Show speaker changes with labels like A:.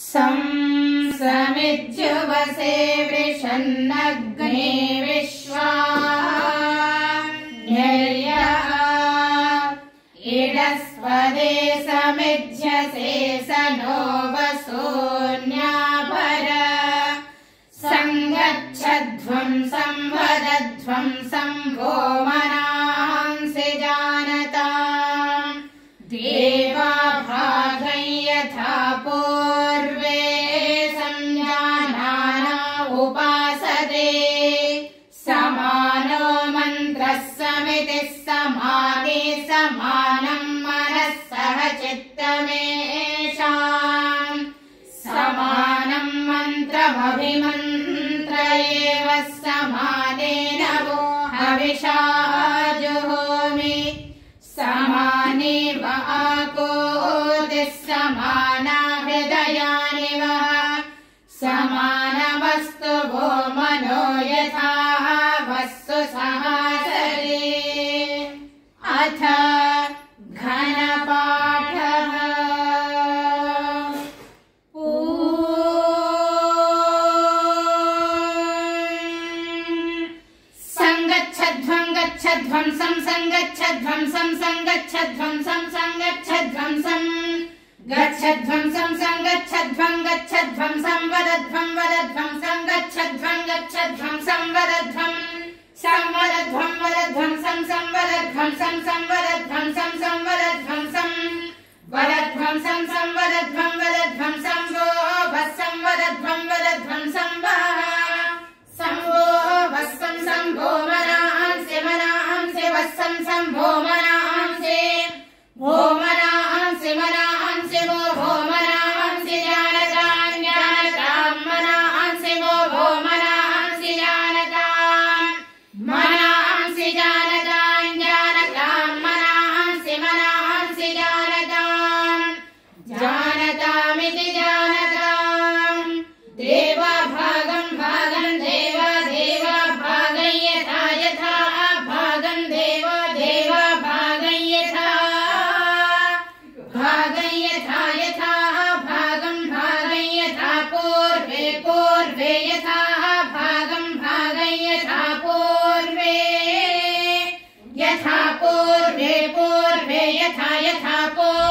A: समिज्युवसे वृषन्नग्ने विश्वा इडस्पदे समिज्यसे स नो वसून्याभर संगच्छध्वं संवदध्वं संभो मनांसि जानताम् देवा भागं यथा पूर्वे संजानाना उपासते समानो मन्त्रः समितिः समाने समानं मनः सह चित्तमेषाम् समानं मन्त्रमभिमन्त्र एव समानेन वो हविषा जुहोमि समाने वाकोदिः समाना हृदयानि वः समानमस्तु वो मनो यथा वस्तु सहासरे अथ घनपाठः संगच्छध्वं गच्छध्वं संगच्छध्वं संगच्छध्वं संगच्छध्वं गच्छध्वं संगच्छध्वं गच्छध्वं संवदध्वं वदध्वं संगच्छध्वं गच्छध्वं संवदध्वं संवदध्वं वदध्वं संवदध्वं संवदध्वं संवदध्वं वदध्वं संवदध्वं वदध्वं संवो संवदध्वं वदध्वं संवो वस्सं संभो मनांसि वस्सं संभो मनांसि भो मनांसि वो मनांसि जानतां मनांसि वो मनांसि जानतां मनांसि जानतां मनांसि जानतामिति जानतां देवा भागं देवा भागं यथा भागं देवा भागं यथा भागं यथा पूर्वे यथा भागं यथा पूर्वे यथा पूर्वे यथा